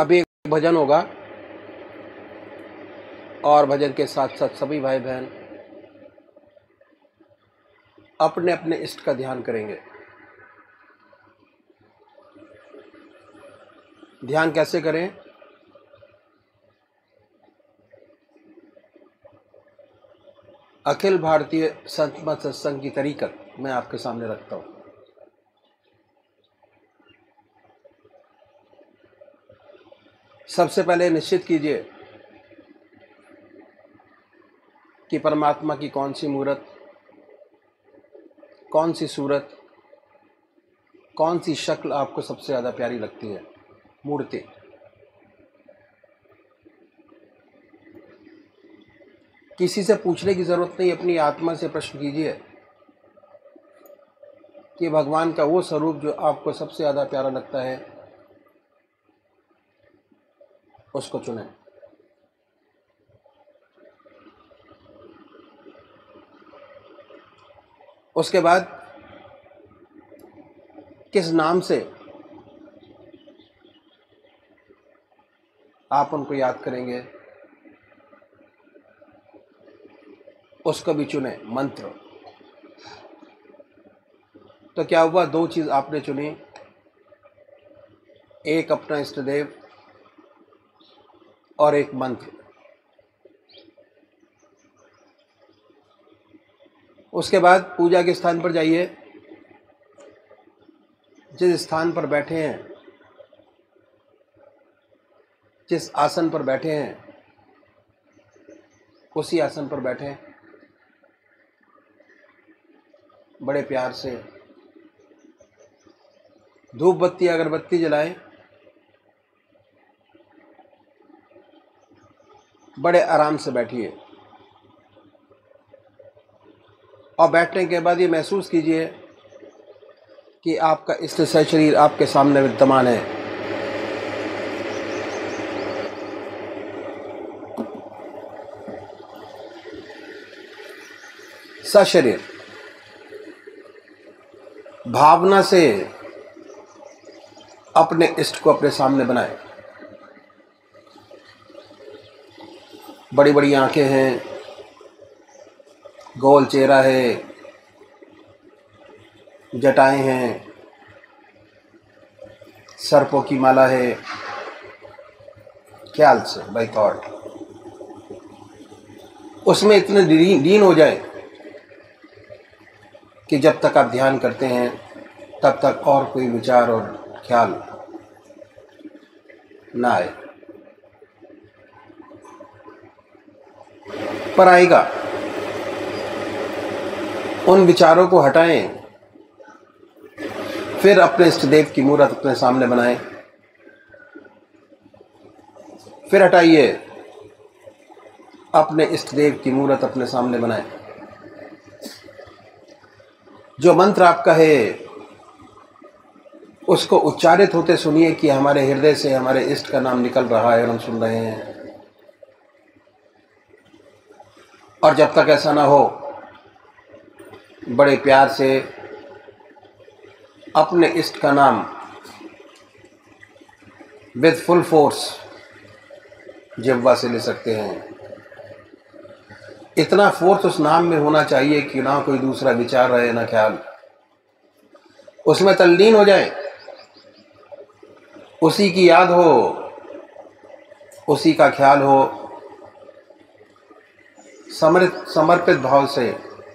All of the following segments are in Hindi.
अभी एक भजन होगा और भजन के साथ साथ सभी भाई बहन अपने अपने इष्ट का ध्यान करेंगे। ध्यान कैसे करें? अखिल भारतीय संत मत सत्संग की तरीकत मैं आपके सामने रखता हूं। सबसे पहले निश्चित कीजिए कि परमात्मा की कौन सी मूर्त, कौन सी सूरत, कौन सी शक्ल आपको सबसे ज़्यादा प्यारी लगती है। मूर्ति किसी से पूछने की ज़रूरत नहीं, अपनी आत्मा से प्रश्न कीजिए कि भगवान का वो स्वरूप जो आपको सबसे ज़्यादा प्यारा लगता है उसको चुनें। उसके बाद किस नाम से आप उनको याद करेंगे उसको भी चुने। मंत्र तो क्या हुआ, दो चीज आपने चुनी, एक अपना इष्ट देव और एक मंत्र। उसके बाद पूजा के स्थान पर जाइए, जिस स्थान पर बैठे हैं, जिस आसन पर बैठे हैं उसी आसन पर बैठें। बड़े प्यार से धूप बत्ती अगरबत्ती जलाएं, बड़े आराम से बैठिए और बैठने के बाद ये महसूस कीजिए कि आपका इष्ट शरीर आपके सामने विद्यमान है। सशरीर भावना से अपने इष्ट को अपने सामने बनाए। बड़ी बड़ी आंखें हैं, गोल चेहरा है, जटाएं हैं, सर्पों की माला है। ख्याल से बाय थॉट उसमें इतने लीन हो जाए कि जब तक आप ध्यान करते हैं तब तक और कोई विचार और ख्याल ना आए, पर आएगा। उन विचारों को हटाएं, फिर अपने इष्ट देव की मूर्त अपने सामने बनाएं। फिर हटाइए, अपने इष्ट देव की मूर्त अपने सामने बनाएं। जो मंत्र आपका है उसको उच्चारित होते सुनिए कि हमारे हृदय से हमारे इष्ट का नाम निकल रहा है और हम सुन रहे हैं। और जब तक ऐसा ना हो, बड़े प्यार से अपने इष्ट का नाम विद फुल फोर्स जिह्वा से ले सकते हैं। इतना फोर्स उस नाम में होना चाहिए कि ना कोई दूसरा विचार रहे, ना ख्याल। उसमें तल्लीन हो जाए, उसी की याद हो, उसी का ख्याल हो। समर्पित भाव से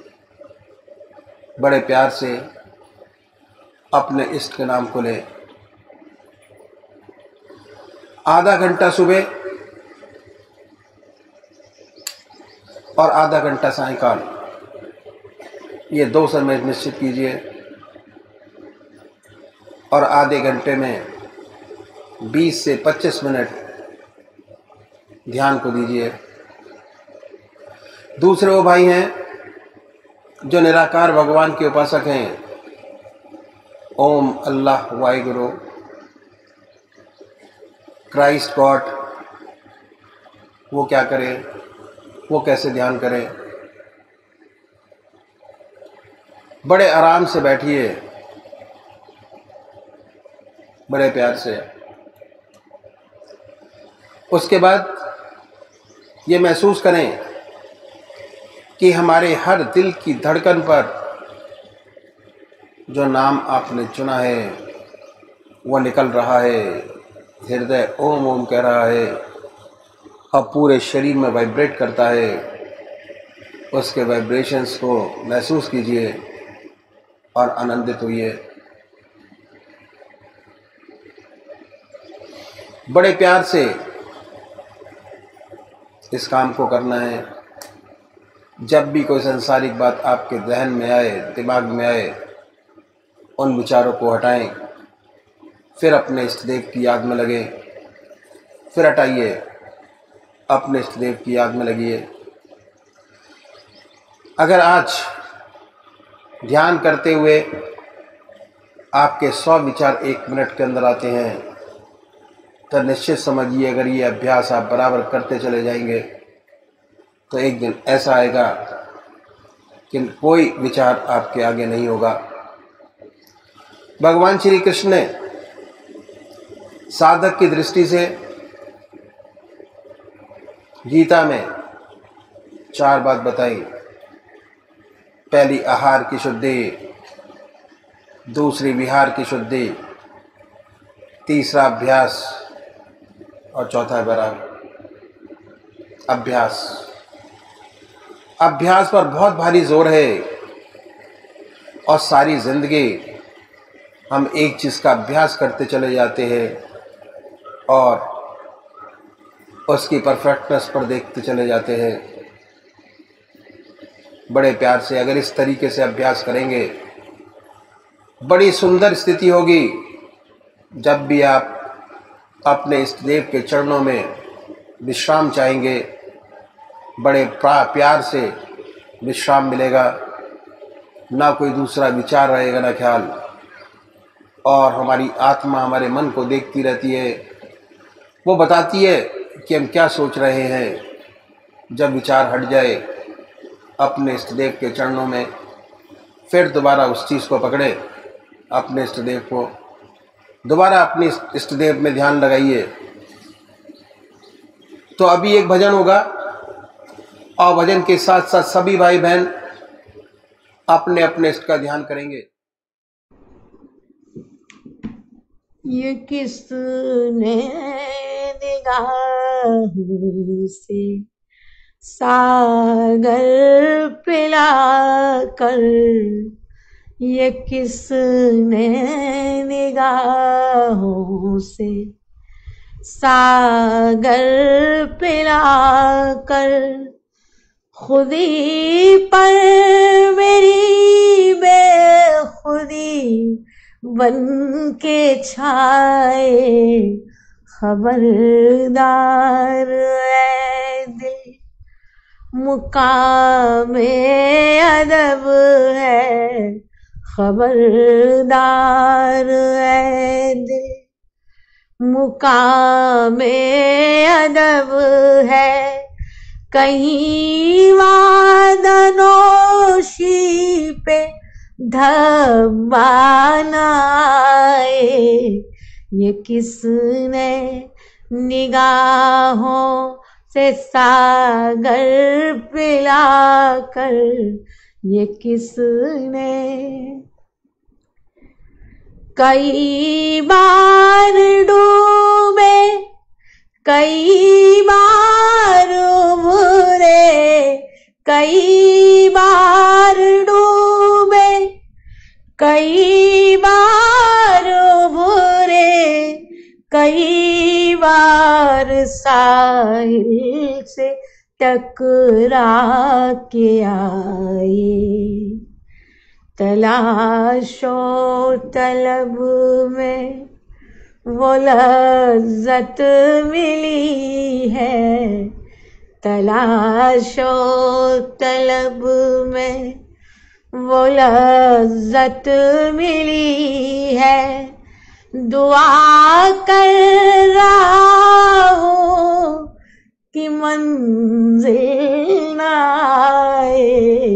बड़े प्यार से अपने इष्ट के नाम को ले। आधा घंटा सुबह और आधा घंटा सायंकाल, ये दो समय निश्चित कीजिए और आधे घंटे में 20 से 25 मिनट ध्यान को दीजिए। दूसरे वो भाई हैं जो निराकार भगवान के उपासक हैं, ओम अल्लाह वाहिगुरु क्राइस्ट गॉड, वो क्या करें, वो कैसे ध्यान करें? बड़े आराम से बैठिए, बड़े प्यार से उसके बाद ये महसूस करें कि हमारे हर दिल की धड़कन पर जो नाम आपने चुना है वो निकल रहा है। हृदय ओम ओम कह रहा है और पूरे शरीर में वाइब्रेट करता है। उसके वाइब्रेशंस को महसूस कीजिए और आनंदित होइए। बड़े प्यार से इस काम को करना है। जब भी कोई सांसारिक बात आपके ज़हन में आए, दिमाग में आए, उन विचारों को हटाएं, फिर अपने इष्ट देव की याद में लगे, फिर हटाइए, अपने इष्ट देव की याद में लगिए। अगर आज ध्यान करते हुए आपके 100 विचार 1 मिनट के अंदर आते हैं तो निश्चित समझिए, अगर ये अभ्यास आप बराबर करते चले जाएंगे तो एक दिन ऐसा आएगा कि कोई विचार आपके आगे नहीं होगा। भगवान श्री कृष्ण ने साधक की दृष्टि से गीता में 4 बात बताई। पहली आहार की शुद्धि, दूसरी विहार की शुद्धि, तीसरा अभ्यास और चौथा अभ्यास। अभ्यास पर बहुत भारी जोर है और सारी जिंदगी हम एक चीज़ का अभ्यास करते चले जाते हैं और उसकी परफेक्टनेस पर देखते चले जाते हैं। बड़े प्यार से अगर इस तरीके से अभ्यास करेंगे, बड़ी सुंदर स्थिति होगी। जब भी आप अपने इष्ट देव के चरणों में विश्राम चाहेंगे, बड़े प्यार से विश्राम मिलेगा। ना कोई दूसरा विचार रहेगा, ना ख्याल, और हमारी आत्मा हमारे मन को देखती रहती है। वो बताती है कि हम क्या सोच रहे हैं। जब विचार हट जाए अपने इष्ट देव के चरणों में, फिर दोबारा उस चीज़ को पकड़े, अपने इष्ट देव को दोबारा अपने इष्ट देव में ध्यान लगाइए। तो अभी एक भजन होगा और भजन के साथ साथ सभी भाई बहन अपने अपने इष्ट का ध्यान करेंगे। ये किसने निगाहों से सागर पिला कर, ये किसने निगाहों से सागर पिला कर, खुदी पर मेरी बेखुदी बन के छाए, खबरदार है दिल मुकामे अदब है, खबरदार है दिल मुकामे अदब है। कहीं वादनोशी पे धब्बा न आए, ये किसने निगाहों से सागर पिला कर, ये किसने। कई बार डूबे, कई बार उभरे, कई बार डूबे, कई बार उभरे, कई बार साहिल से टकरा के आए। तलाशो तलब में वो लज्जत मिली है, तलाशो तलब में वो लज्जत मिली है। दुआ कर रहा हूँ कि मंजिल न आए,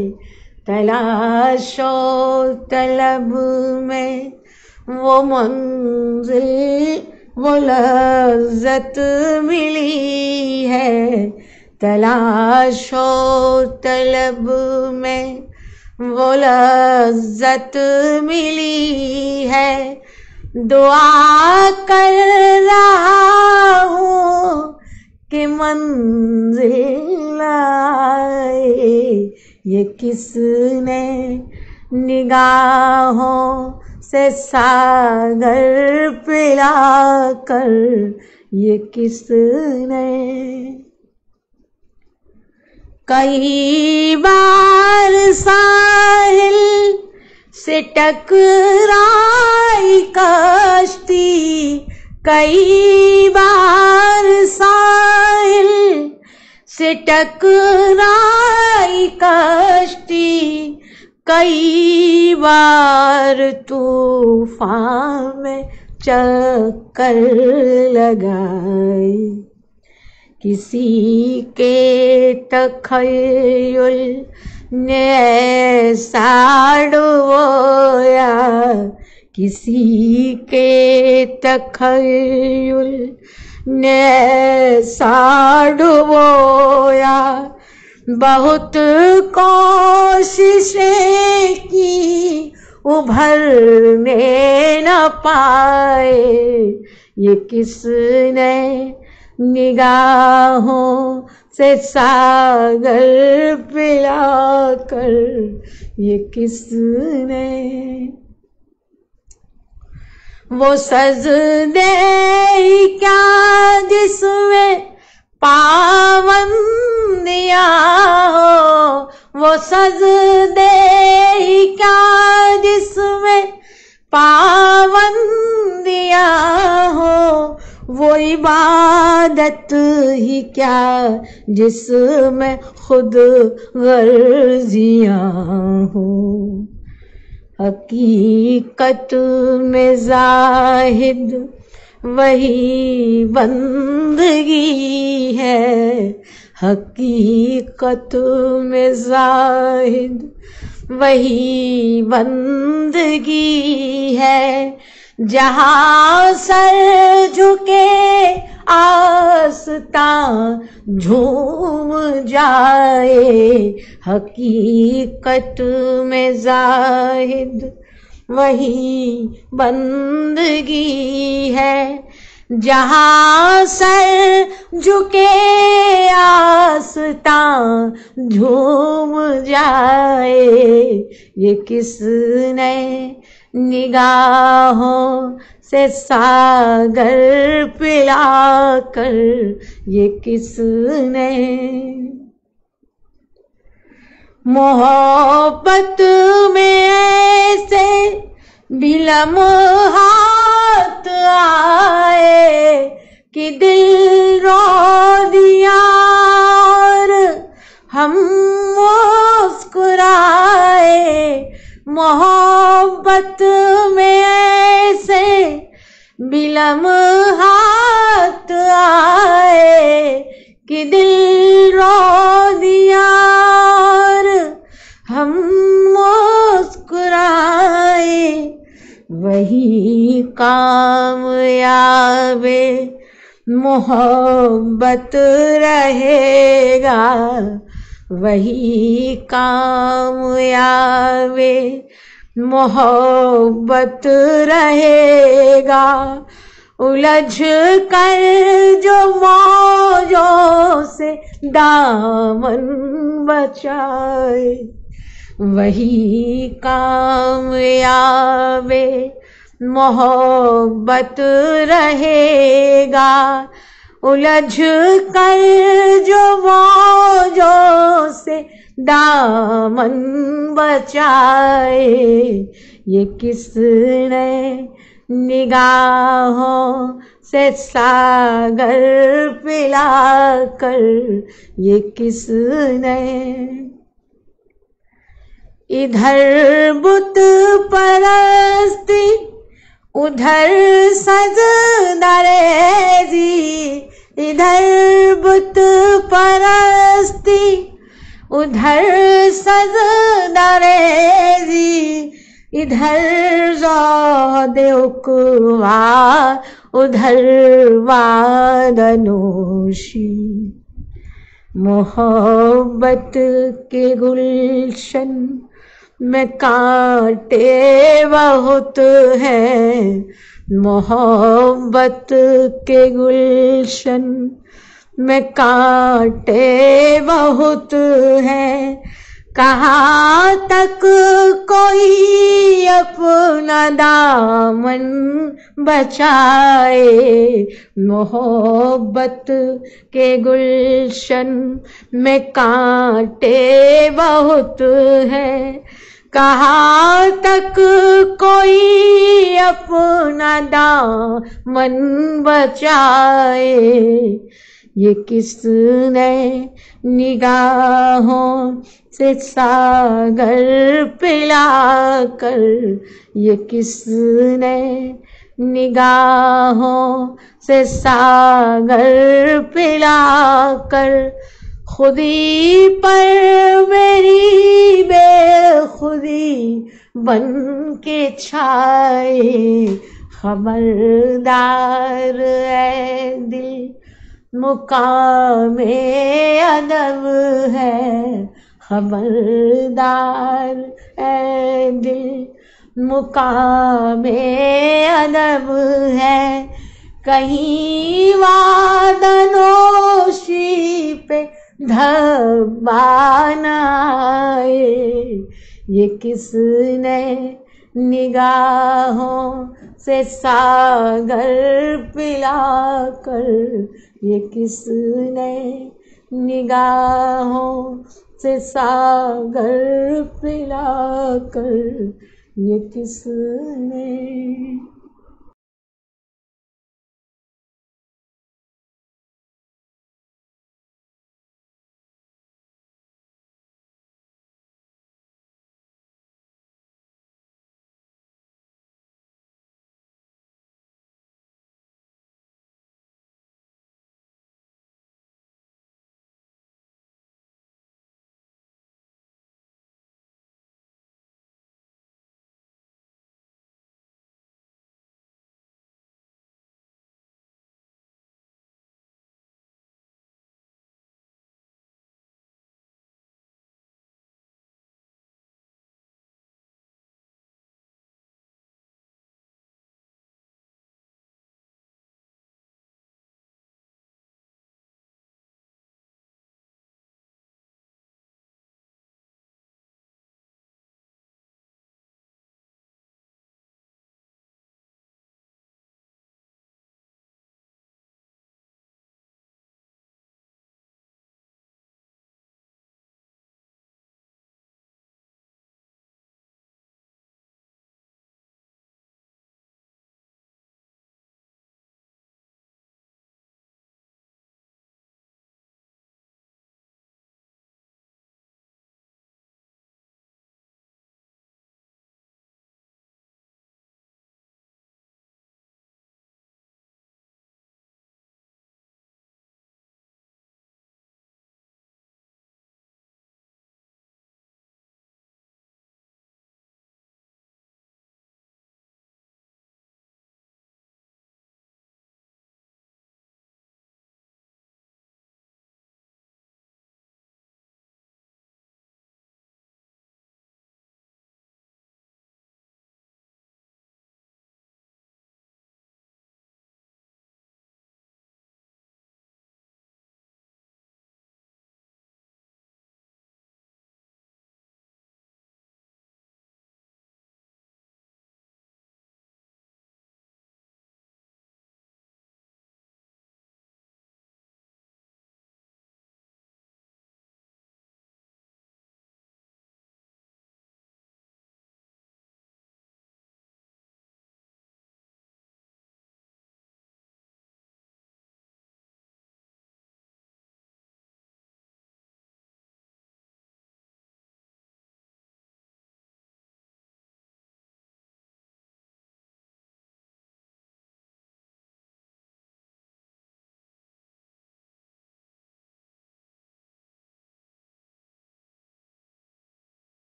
तलाशो तलब में वो मंजिल वो लज्जत मिली है, तलाशो तलब में वो लज्जत मिली है। दुआ कर रहा हूँ कि मंजिल आए, ये किसने निगाहों से सागर पिला कर, ये किसने। कई बार साहिल से टकराई कश्ती, कई बार साहिल से टकराई कश्ती, कई बार तूफान में चक्कर लगाए। किसी के तखय्युल ने ऐसा डुबोया, किसी के तखय्युल ने ऐसा डुबोया। बहुत कोशिशें की उभरने न पाए, ये किसने निगाहों से सागर पिला कर, ये किसने। वो सजदे क्या जिसमें पाबंदियां हो, वो सजदे क्या जिसमें पाबंदियां हो, वो इबादत ही क्या जिसमें खुद गर्जियां हो। हकीकत में जाहिद वही बंदगी है, हकीकत में जाहिद वही बंदगी है। जहाँ सर झुके आस्तां झूम जाए, हकीकत में जाहिद वही बंदगी है। जहाँ सर झुके आस्तां झूम जाए, ये किसने निगाहों से सागर पिला कर, ये किसने। मोहब्बत में ऐसे भी लम्हात आए कि दिल रो दिया और हम मुस्कुराए। मोहब्बत में ऐसे भी लम्हात आए कि दिल रो दिया और हम मुस्कुराए। वही कामयाबे मोहब्बत रहेगा, वही कामयाबे मोहब्बत रहेगा। उलझ कर जो मौजों से दामन बचाए, वही कामयाबे मोहब्बत रहेगा। उलझ कर जो मौजों से दामन बचाए, ये किसने निगाहों से सागर पिला कर, ये किसने। इधर बुत परस्ती उधर सजदारेजी, इधर बुत परस्ती उधर सजदारेजी। इधर ज़ौदे उकवा, उधर वादनोशी। मोहब्बत के गुलशन में कांटे बहुत हैं, मोहब्बत के गुलशन में कांटे बहुत हैं। कहाँ तक कोई अपना दामन बचाए, मोहब्बत के गुलशन में कांटे बहुत हैं। कहाँ तक कोई अपना दामन बचाए, ये किसने निगाहों से सागर पिलाकर, ये किसने निगाहों से सागर पिलाकर, खुदी पर मेरी बेखुदी बन के छाए। खबरदार है दिल, मुकामे अदब है, खबरदार है दिल, मुकामे अदब है। कहीं वादनोशी पे धब्बा न आए, ये किसने निगाहों से सागर पिलाकर, ये किसने निगाहों से सागर पिलाकर, ये किसने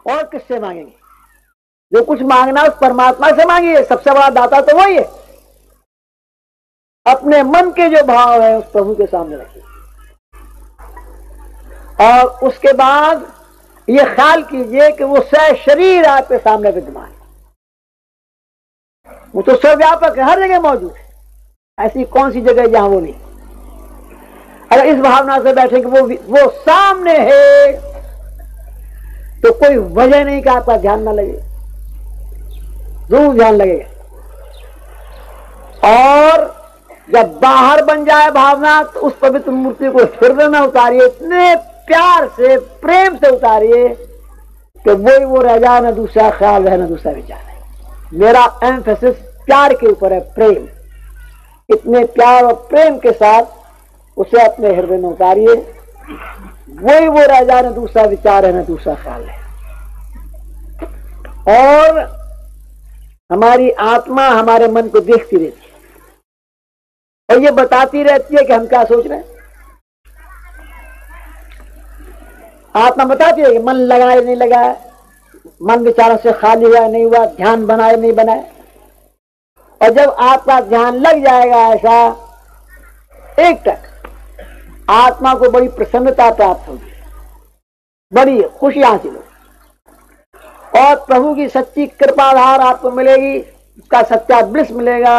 और किससे मांगेंगे? जो कुछ मांगना उस परमात्मा से मांगिए, सबसे बड़ा दाता तो वही है। अपने मन के जो भाव है उस प्रभु के सामने रखिए और उसके बाद ये ख्याल कीजिए कि वो शरीर आपके सामने विद्यमान है। वो तो सर्वव्यापक है, हर जगह मौजूद है। ऐसी कौन सी जगह जहां वो नहीं। अगर इस भावना से बैठे कि वो सामने है तो कोई वजह नहीं कि आपका ध्यान ना लगे, जरूर ध्यान लगेगा। और जब बाहर बन जाए भावना तो उस पवित्र मूर्ति को हृदय में उतारिए, इतने प्यार से प्रेम से उतारिए कि वही वो रह जाए, न दूसरा ख्याल है न दूसरा विचार है। मेरा एम्फेसिस प्यार के ऊपर है, प्रेम। इतने प्यार और प्रेम के साथ उसे अपने हृदय में उतारिए, वही वो रह जाए, न दूसरा विचार है न दूसरा ख्याल है। और हमारी आत्मा हमारे मन को देखती रहती है और ये बताती रहती है कि हम क्या सोच रहे हैं। आत्मा बताती है कि मन लगाए नहीं लगाए, मन विचारों से खाली हुआ नहीं हुआ, ध्यान बनाए नहीं बनाए। और जब आपका ध्यान लग जाएगा ऐसा एक तक, आत्मा को बड़ी प्रसन्नता प्राप्त होगी, बड़ी खुशी हासिल होगी और प्रभु की सच्ची कृपाधार आपको मिलेगी, उसका सच्चा ब्लिस मिलेगा।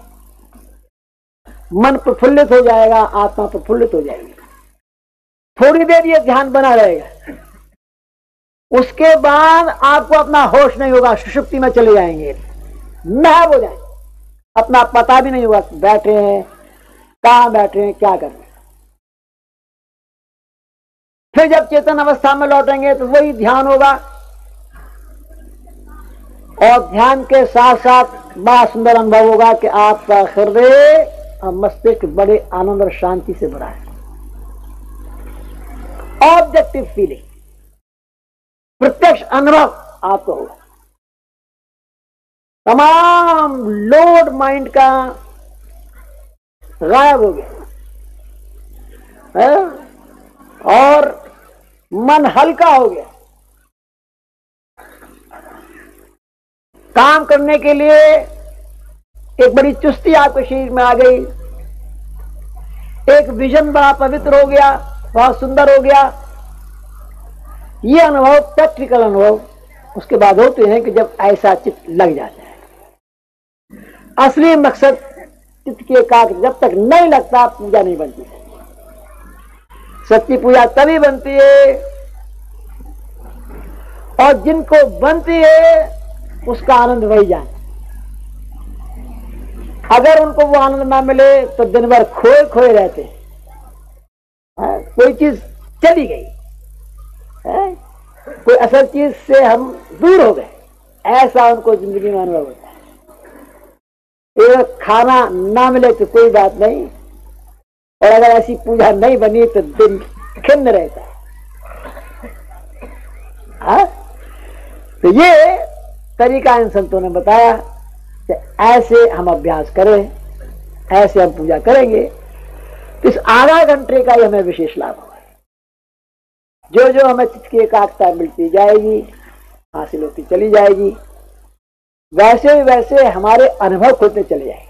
मन प्रफुल्लित हो जाएगा, आत्मा प्रफुल्लित हो जाएगी। थोड़ी देर ये ध्यान बना रहेगा, उसके बाद आपको अपना होश नहीं होगा, सुषुप्ति में चले जाएंगे, महव हो जाएंगे, अपना पता भी नहीं होगा बैठे हैं, कहां बैठे हैं, क्या कर रहे हैं। फिर जब चेतन अवस्था में लौटेंगे तो वही ध्यान होगा और ध्यान के साथ साथ बड़ा सुंदर अनुभव होगा कि आपका हृदय और मस्तिष्क बड़े आनंद और शांति से भरा है। ऑब्जेक्टिव फीलिंग, प्रत्यक्ष अनुभव आपको होगा। तमाम लोड माइंड का गायब हो गया है और मन हल्का हो गया। काम करने के लिए एक बड़ी चुस्ती आपके शरीर में आ गई, एक विजन बड़ा पवित्र हो गया, बहुत सुंदर हो गया। ये अनुभव प्रैक्टिकल अनुभव उसके बाद होते हैं कि जब ऐसा चित्त लग जाता है। असली मकसद चित्त की एकाग्रता जब तक नहीं लगता पूजा नहीं बनती। सच्ची पूजा तभी बनती है और जिनको बनती है उसका आनंद वही जाने। अगर उनको वो आनंद ना मिले तो दिन भर खोए खोए रहते हैं। कोई चीज चली गई है, कोई असल चीज से हम दूर हो गए, ऐसा उनको जिंदगी में अनुभव होता है। एक खाना ना मिले तो कोई बात नहीं, और अगर ऐसी पूजा नहीं बनी तो दिन खिन्न रहता है। तो ये तरीका इन संतों ने बताया कि ऐसे हम अभ्यास करें, ऐसे हम पूजा करेंगे। इस आधा घंटे का ही हमें विशेष लाभ होगा। जो जो हमें चित्त की एकाग्रता मिलती जाएगी, हासिल होती चली जाएगी, वैसे वैसे हमारे अनुभव खुलते चले जाएंगे।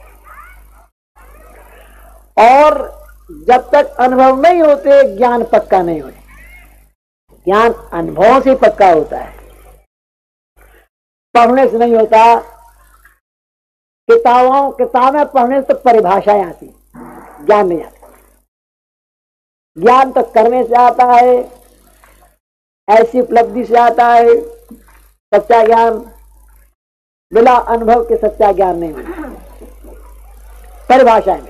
और जब तक अनुभव नहीं होते ज्ञान पक्का नहीं होता। ज्ञान अनुभवों से पक्का होता है, पढ़ने से नहीं होता। किताबें पढ़ने से तो परिभाषाएं आती, ज्ञान नहीं आता। ज्ञान तो करने से आता है, ऐसी उपलब्धि से आता है। सच्चा ज्ञान बिना अनुभव के सच्चा ज्ञान नहीं होता। परिभाषाएं में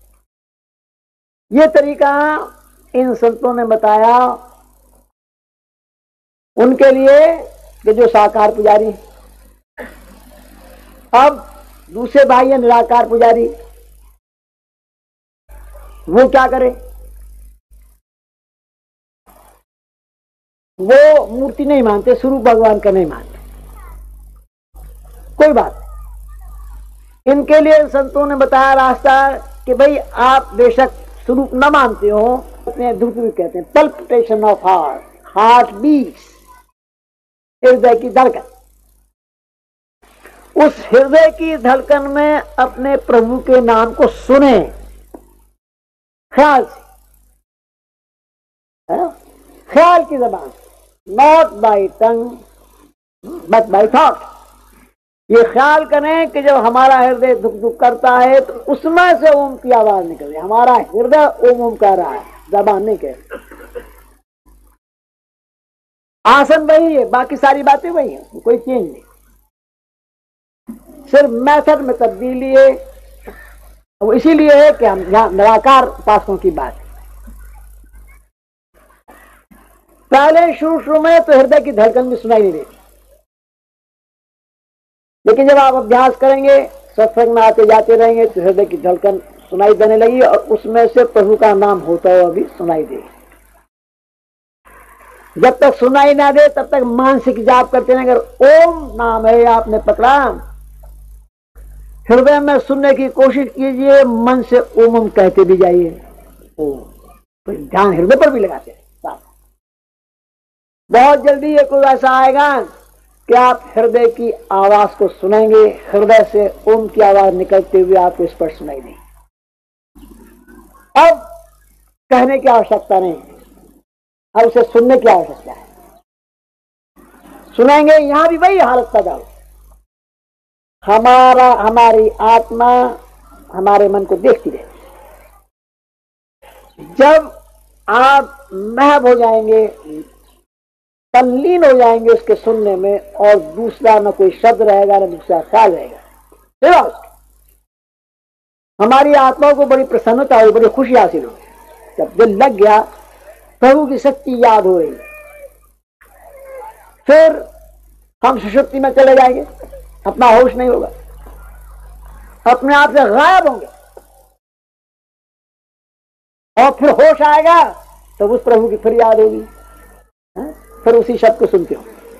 ये तरीका इन संतों ने बताया उनके लिए कि जो साकार पुजारी। अब दूसरे भाई है निराकार पुजारी, वो क्या करे? वो मूर्ति नहीं मानते, स्वरूप भगवान का नहीं मानते। कोई बात नहीं। इनके लिए संतों ने बताया रास्ता कि भाई आप बेशक स्वरूप न मानते हो, अपने धुप कहते हैं palpitation of heart, heart beats, हृदय की धड़कन, उस हृदय की धड़कन में अपने प्रभु के नाम को सुने ख्याल से, ख्याल की जबान, not by tongue but by thought. ये ख्याल करें कि जब हमारा हृदय दुख दुख करता है तो उसमें से ओम की आवाज निकल रही है। हमारा हृदय ओम ओम कर रहा है, जबान नहीं कह रही। आसन वही है, बाकी सारी बातें वही है, कोई चेंज नहीं, सिर्फ मेथड में तब्दीली है। वो इसीलिए है कि हम यहां निराकार उपासकों की बात है। पहले शुरू में तो हृदय की धड़कन भी सुनाई नहीं देती, लेकिन जब आप अभ्यास करेंगे, सत्संग में आते जाते रहेंगे तो हृदय की धड़कन सुनाई देने लगी और उसमें से प्रभु का नाम होता हुआ भी सुनाई दे। जब तक सुनाई ना दे तब तक मानसिक जाप करते हैं। अगर ओम नाम है आपने पकड़ा, हृदय में सुनने की कोशिश कीजिए, मन से ओम ओम कहते भी जाइए। तो ध्यान हृदय पर भी लगाते हैं। बहुत जल्दी ये कोई ऐसा आएगा कि आप हृदय की आवाज को सुनेंगे, हृदय से ओम की आवाज निकलते हुए आपको स्पष्ट सुनाई देगी। अब कहने की आवश्यकता नहीं, अब उसे सुनने की आवश्यकता है। सुनेंगे, यहां भी वही हालत पैदा हो, हमारी आत्मा हमारे मन को देखती रहती। जब आप महव हो जाएंगे, तल्लीन हो जाएंगे उसके सुनने में, और दूसरा न कोई शब्द रहेगा न दूसरा ख्याल रहेगा, हमारी आत्मा को बड़ी प्रसन्नता हुई, बड़ी खुशी हासिल हुई। जब दिल लग गया, प्रभु की शक्ति याद हो रही, फिर हम सुषुप्ति में चले जाएंगे, अपना होश नहीं होगा, अपने आप से गायब होंगे, और फिर होश आएगा तो उस प्रभु की फिर याद होगी, फिर उसी शब्द को सुनते हो।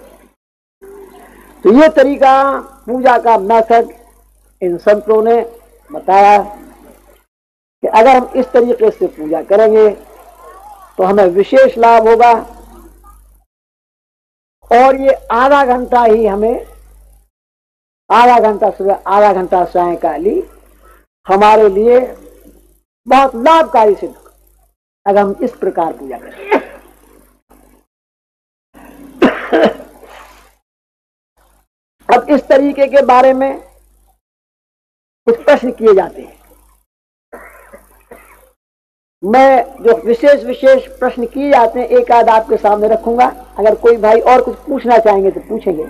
तो ये तरीका पूजा का मेथड इन संतों ने बताया कि अगर हम इस तरीके से पूजा करेंगे तो हमें विशेष लाभ होगा। और ये आधा घंटा ही हमें, आधा घंटा सुबह आधा घंटा सायंकाली हमारे लिए बहुत लाभकारी सिद्ध होगा अगर हम इस प्रकार पूजा करें। अब इस तरीके के बारे में कुछ प्रश्न किए जाते हैं। मैं जो विशेष प्रश्न किए जाते हैं एक आध आपके सामने रखूंगा। अगर कोई भाई और कुछ पूछना चाहेंगे तो पूछेंगे।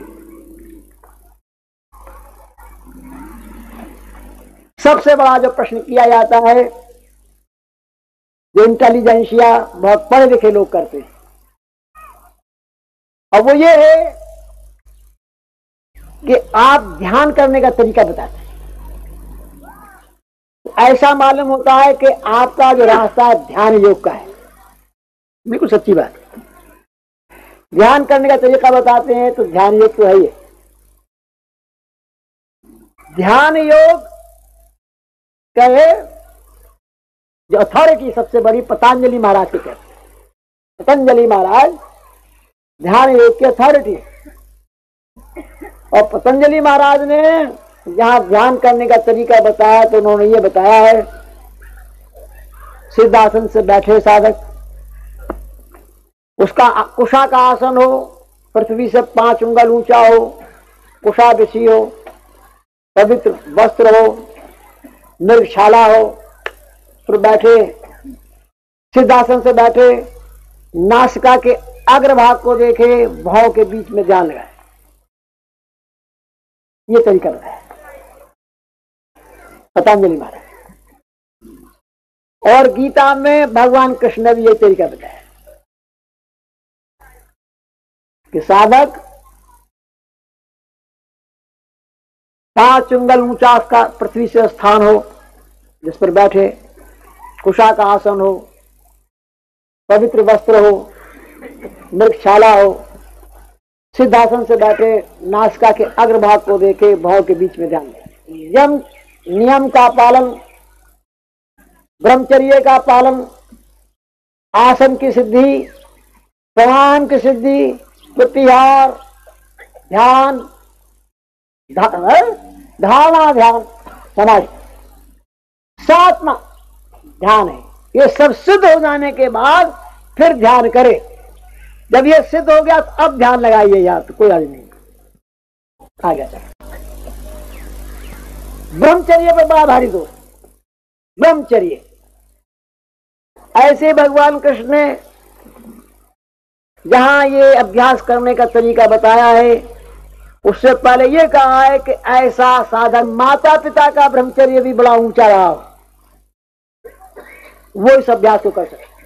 सबसे बड़ा जो प्रश्न किया जाता है, जो इंटेलिजेंसिया बहुत पढ़े लिखे लोग करते हैं, और वो ये है कि आप ध्यान करने का तरीका बताते हैं। ऐसा मालूम होता है कि आपका जो रास्ता ध्यान योग का है। बिल्कुल सच्ची बात। ध्यान करने का तरीका बताते हैं तो ध्यान योग तो है ही। ध्यान योग कहे जो अथॉरिटी सबसे बड़ी पतंजलि महाराज की कहते हैं। पतंजलि महाराज ध्यान योग की अथॉरिटी है। और पतंजलि महाराज ने जहां ध्यान करने का तरीका बताया तो उन्होंने ये बताया है, सिद्धासन से बैठे साधक, उसका कुशा का आसन हो, पृथ्वी से 5 उंगल ऊंचा हो, कुशा बिछी हो, पवित्र वस्त्र हो, मृगशाला हो, फिर बैठे सिद्धासन से बैठे, नासिका के अग्रभाग को देखे, भाव के बीच में ध्यान लगाए। ये तरीका बताया पतंजलि महाराज। और गीता में भगवान कृष्ण ने भी ये तरीका बताया कि साधक 5 उंगल ऊंचा का पृथ्वी से स्थान हो जिस पर बैठे, कुशा का आसन हो, पवित्र वस्त्र हो, मृगशाला हो, सिद्धासन से बैठे, नासिका के अग्रभाग को देखे, भाव के बीच में ध्यान दें। नियम का पालन, ब्रह्मचर्य का पालन, आसन की सिद्धि, प्राणायाम की सिद्धि, प्रत्याहार, ध्यान, धारणा ध्यान, समाधि, सातवां ध्यान है। ये सब सिद्ध हो जाने के बाद फिर ध्यान करे। जब ये सिद्ध हो गया तो अब ध्यान लगाइए यार, तो कोई अर्ज नहीं। आ गया ब्रह्मचर्य पर बड़ा भारी दोष। ब्रह्मचर्य ऐसे भगवान कृष्ण ने जहां ये अभ्यास करने का तरीका बताया है, उससे पहले ये कहा है कि ऐसा साधन माता पिता का ब्रह्मचर्य भी बड़ा ऊंचा रहा हो, वो इस अभ्यास को कर सके।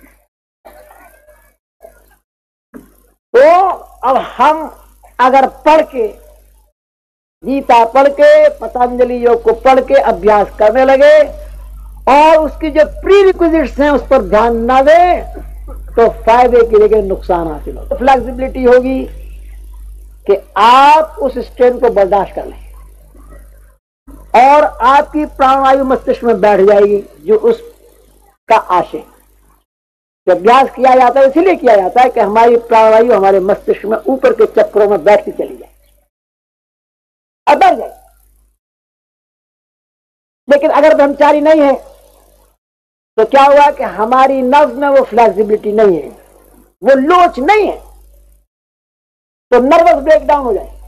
तो अब हम अगर पढ़ के, गीता पढ़ के, पतंजलि योग को पढ़ के अभ्यास करने लगे और उसकी जो प्री रिक्विजिट्स हैं उस पर ध्यान न दें, तो फायदे की जगह नुकसान हासिल होगा। फ्लेक्सिबिलिटी होगी कि आप उस स्ट्रेन को बर्दाश्त कर लें और आपकी प्राणवायु मस्तिष्क में बैठ जाएगी, जो उसका आशय। जब अभ्यास किया जाता है इसीलिए किया जाता है कि हमारी प्राणवायु हमारे मस्तिष्क में ऊपर के चक्रों में बैठती चली जाए, अब बैठ जाए। लेकिन अगर ब्रह्मचारी नहीं है तो क्या हुआ कि हमारी नर्व में वो फ्लेक्सिबिलिटी नहीं है, वो लोच नहीं है, तो नर्वस ब्रेकडाउन हो जाए।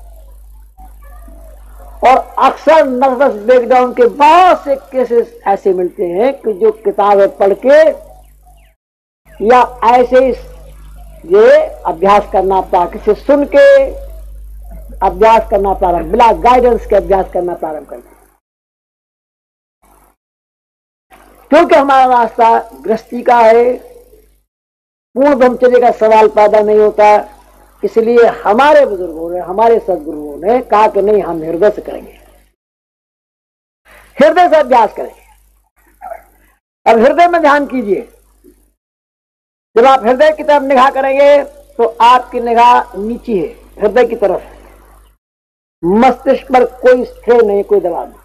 और अक्सर नर्वस ब्रेकडाउन के बहुत से केसेस ऐसे मिलते हैं कि जो किताबें पढ़ के या ऐसे ये अभ्यास करना पड़ा, किसी सुन के अभ्यास करना प्रारंभ, बिना गाइडेंस के अभ्यास करना प्रारंभ करते, क्योंकि हमारा रास्ता गृहस्थी का है, पूर्ण ब्रह्मचर्य का सवाल पैदा नहीं होता। इसलिए हमारे बुजुर्गों ने, हमारे सदगुरुओं ने कहा कि नहीं, हम हृदय से करेंगे, हृदय से अभ्यास करेंगे। अब हृदय में ध्यान कीजिए। जब आप हृदय की तरफ निगाह करेंगे तो आपकी निगाह नीचे है, हृदय की तरफ, मस्तिष्क पर कोई स्ट्रेन नहीं, कोई दबाव नहीं।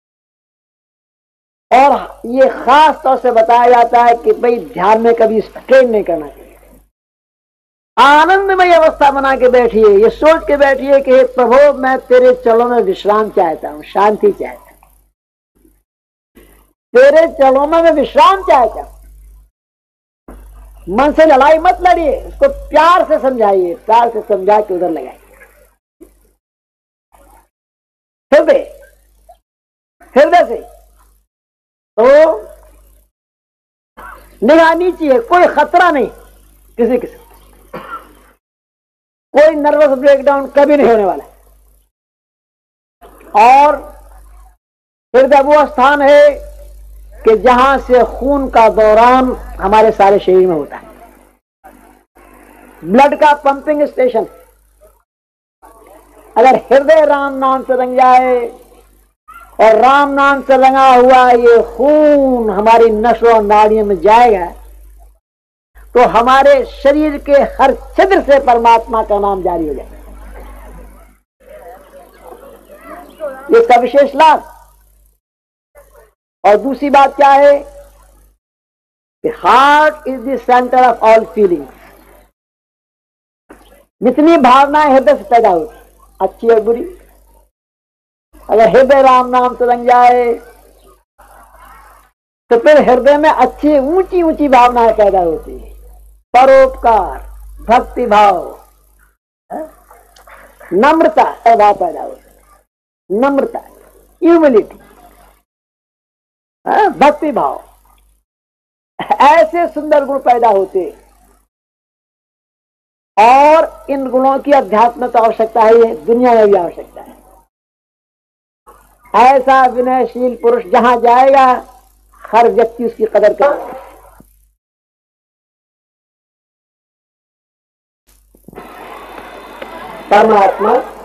और ये खास तौर से बताया जाता है कि भाई ध्यान में कभी स्ट्रेन नहीं करना चाहिए। आनंदमय अवस्था बना के बैठिए, ये सोच के बैठिए कि प्रभु मैं तेरे चरणों में विश्राम चाहता हूं, शांति चाहता हूं, तेरे चरणों में मैं विश्राम चाहता हूं। मन से लड़ाई मत लड़िए, उसको प्यार से समझाइए, प्यार से समझा के उधर लगाइए। हृदय से तो निगाह नीचे है, कोई खतरा नहीं किसी किसी, कोई नर्वस ब्रेकडाउन कभी नहीं होने वाला। और हृदय वो स्थान है कि जहां से खून का दौरान हमारे सारे शरीर में होता है, ब्लड का पंपिंग स्टेशन। अगर हृदय राम नाम से रंग जाए और राम नाम से रंगा हुआ ये खून हमारी नसों और नाड़ियों में जाएगा, तो हमारे शरीर के हर छिद्र से परमात्मा का नाम जारी हो जाएगा। इसका विशेष लाभ। और दूसरी बात क्या है कि heart is the centre of all feelings. जितनी भावनाएं हृदय से पैदा होती, अच्छी और बुरी, अगर हृदय राम नाम से रंग जाए तो फिर हृदय में अच्छी ऊंची ऊंची भावनाएं पैदा होती है। परोपकार, भक्ति भाव, नम्रता भाव पैदा होता है, नम्रता, ह्यूमिलिटी, भक्ति भाव, ऐसे सुंदर गुण पैदा होते। और इन गुणों की अध्यात्म में तो आवश्यकता है, दुनिया में भी आवश्यकता है। ऐसा विनयशील पुरुष जहां जाएगा हर व्यक्ति उसकी कदर करेगा। परमात्मा